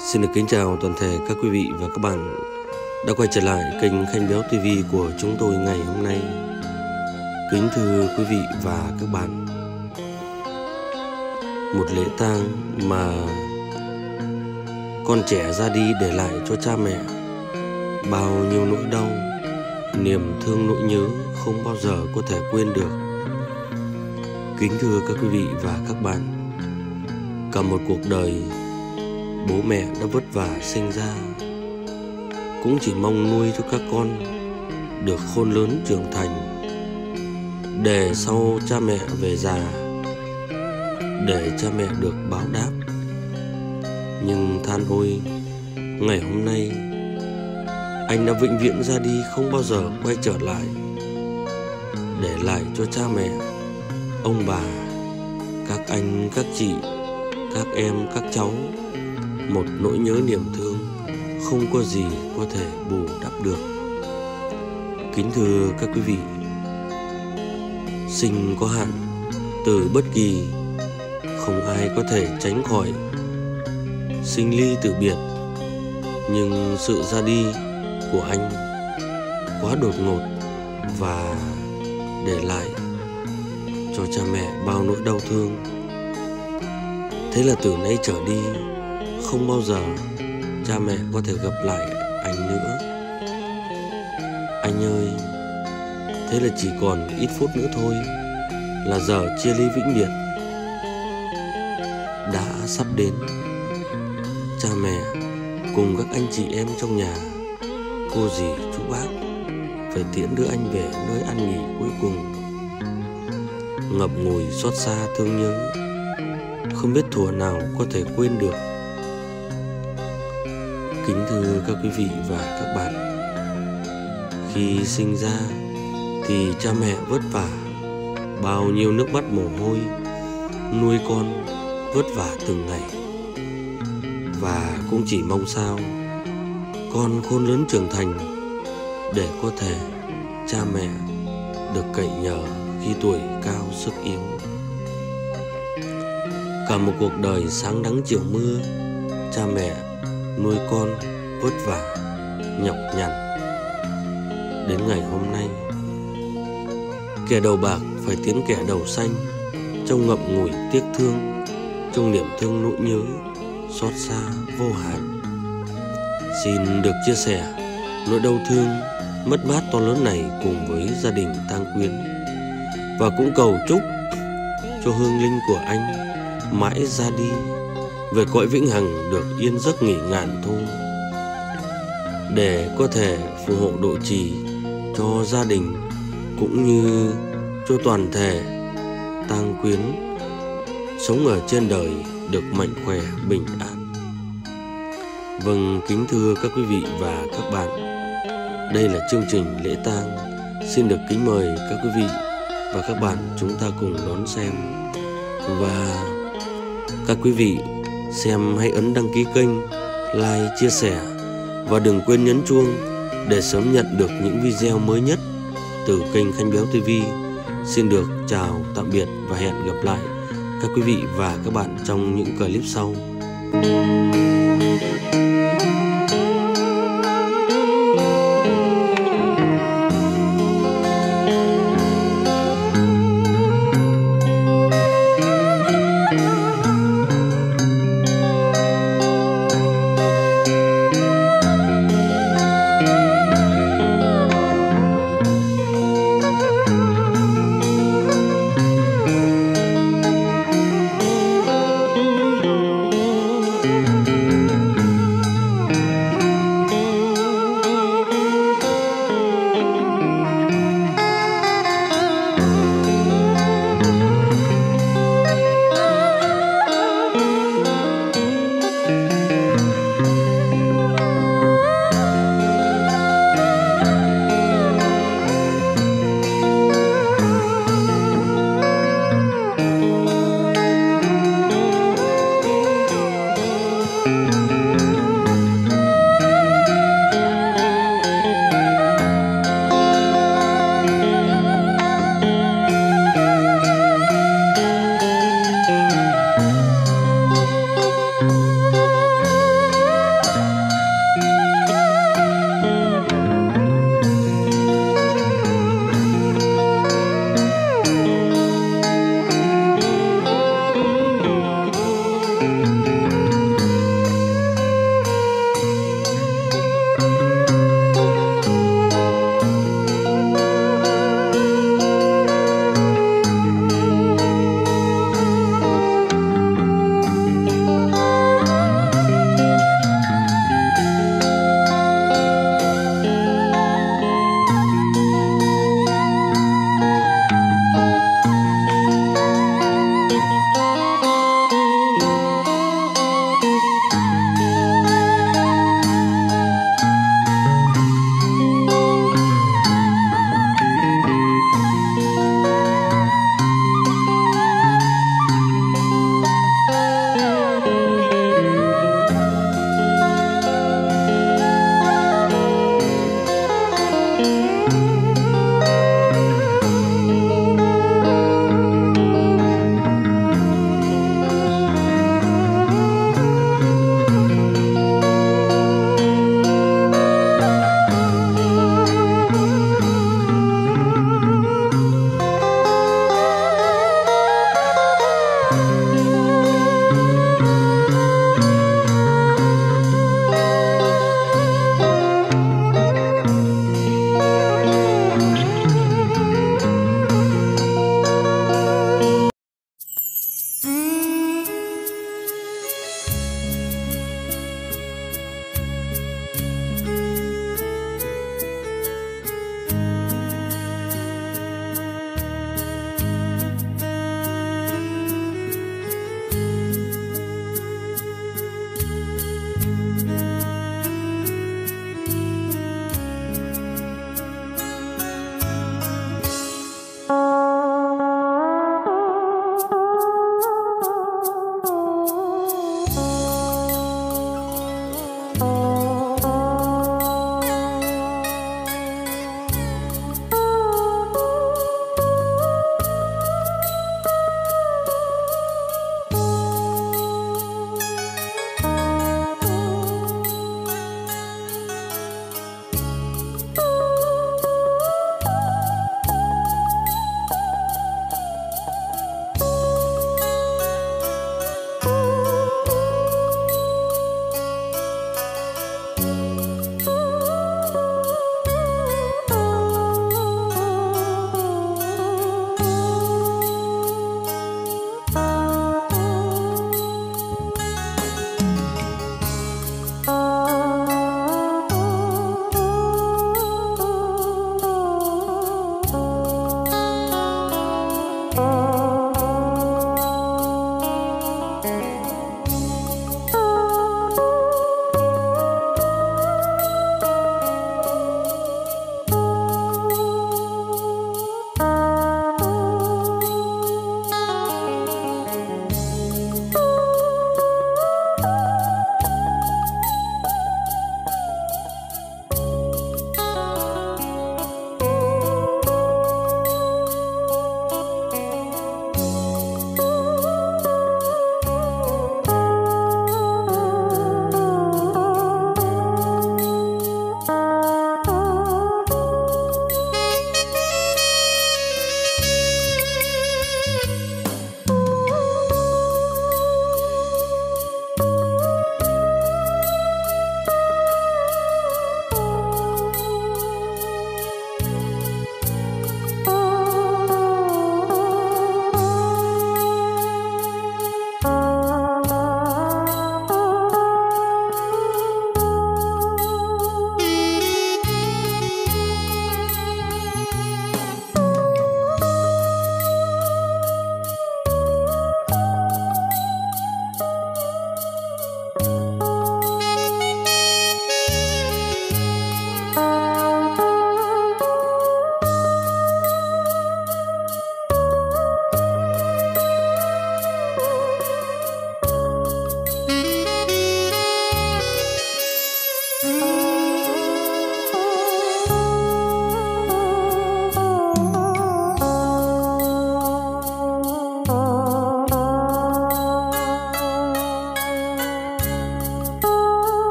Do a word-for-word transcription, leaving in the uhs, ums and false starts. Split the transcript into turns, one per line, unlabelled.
Xin được kính chào toàn thể các quý vị và các bạn đã quay trở lại kênh Khanh Béo ti vi của chúng tôi ngày hôm nay. Kính thưa quý vị và các bạn, một lễ tang mà con trẻ ra đi để lại cho cha mẹ bao nhiêu nỗi đau, niềm thương nỗi nhớ không bao giờ có thể quên được. Kính thưa các quý vị và các bạn, cả một cuộc đời bố mẹ đã vất vả sinh ra, cũng chỉ mong nuôi cho các con được khôn lớn trưởng thành, để sau cha mẹ về già, để cha mẹ được báo đáp. Nhưng than ôi, ngày hôm nay anh đã vĩnh viễn ra đi, không bao giờ quay trở lại, để lại cho cha mẹ, ông bà, các anh, các chị, các em, các cháu một nỗi nhớ niềm thương không có gì có thể bù đắp được. Kính thưa các quý vị, sinh có hạn, từ bất kỳ, không ai có thể tránh khỏi sinh ly tử biệt. Nhưng sự ra đi của anh quá đột ngột và để lại cho cha mẹ bao nỗi đau thương. Thế là từ nay trở đi, không bao giờ cha mẹ có thể gặp lại anh nữa. Anh ơi, thế là chỉ còn ít phút nữa thôi là giờ chia ly vĩnh biệt đã sắp đến. Cha mẹ cùng các anh chị em trong nhà, cô dì chú bác phải tiễn đưa anh về nơi an nghỉ cuối cùng. Ngập ngùi xót xa thương nhớ, không biết thuở nào có thể quên được. Kính thưa các quý vị và các bạn, khi sinh ra thì cha mẹ vất vả, bao nhiêu nước mắt mồ hôi, nuôi con vất vả từng ngày. Và cũng chỉ mong sao con khôn lớn trưởng thành, để có thể cha mẹ được cậy nhờ khi tuổi cao sức yếu. Cả một cuộc đời sáng nắng chiều mưa, cha mẹ nuôi con vất vả, nhọc nhằn. Đến ngày hôm nay, kẻ đầu bạc phải tiến kẻ đầu xanh, trong ngậm ngùi tiếc thương, trong niềm thương nỗi nhớ xót xa vô hạn. Xin được chia sẻ nỗi đau thương mất mát to lớn này cùng với gia đình tang quyến, và cũng cầu chúc cho hương linh của anh mãi ra đi về cõi vĩnh hằng được yên giấc nghỉ ngàn thu, để có thể phù hộ độ trì cho gia đình cũng như cho toàn thể tang quyến sống ở trên đời được mạnh khỏe bình an. Vâng, kính thưa các quý vị và các bạn, đây là chương trình lễ tang. Xin được kính mời các quý vị và các bạn chúng ta cùng đón xem. Và các quý vị xem hãy ấn đăng ký kênh, like, chia sẻ và đừng quên nhấn chuông để sớm nhận được những video mới nhất từ kênh Khanh Béo ti vi. Xin được chào tạm biệt và hẹn gặp lại các quý vị và các bạn trong những clip sau.